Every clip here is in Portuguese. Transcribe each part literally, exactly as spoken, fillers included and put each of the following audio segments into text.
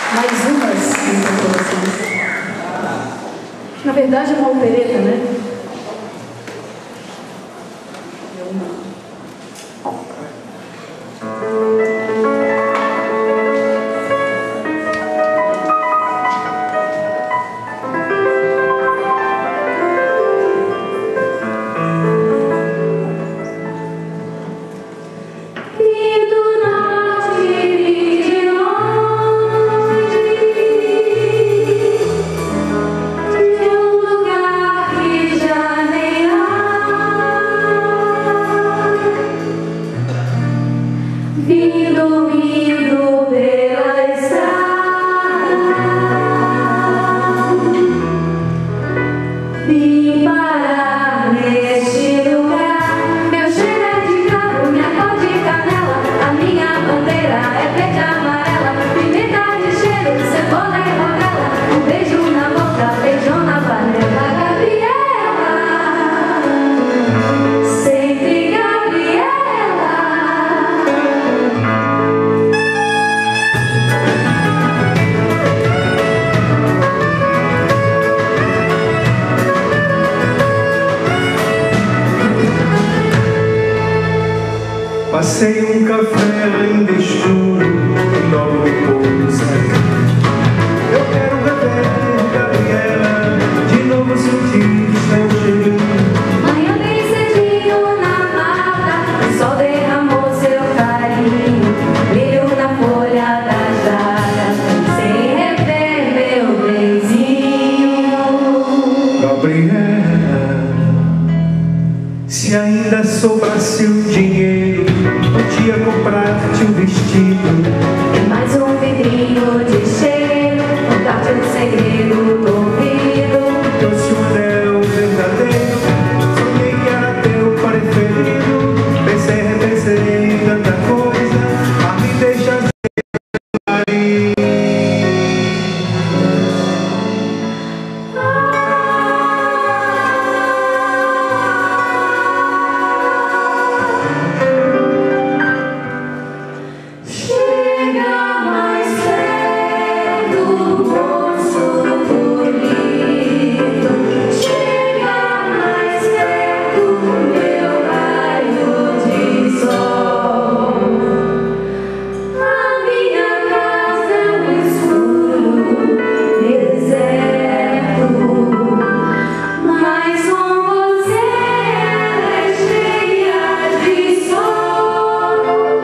mais umas interpretações. Na verdade é uma opereta, né? Passei um café ainda escuro e logo depois eu quero beber, Gabriela, de novo sentir seu cheirinho. Manhã bem cedinho na mata, o sol derramou seu carinho, brilho na folha da jara, sem rever meu benzinho. Gabriela, se ainda sobrasse o dinheiro, podia comprar-te um vestido E mais um vidrinho de cheiro, contar-te um segredo do ouvido. trouxe um anel verdadeiro, sonhei que era teu preferido. Pensei, repensei em tanta coisa, mas me deixa aí. Chega mais perto, moço bonito. Chega mais perto, meu raio de sol. A minha casa é um escuro deserto, mas com você ela é cheia de sol.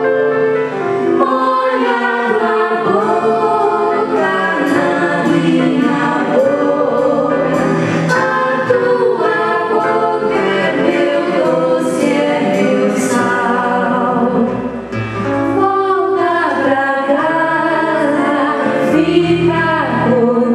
Molha tua boca na minha boca, a tua boca é meu doce, é meu sal. Volta pra casa, fica comigo.